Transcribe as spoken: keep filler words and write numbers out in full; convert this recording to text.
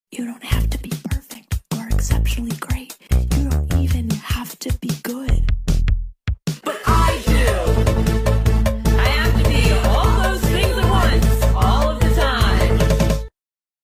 You don't have to be perfect or exceptionally great.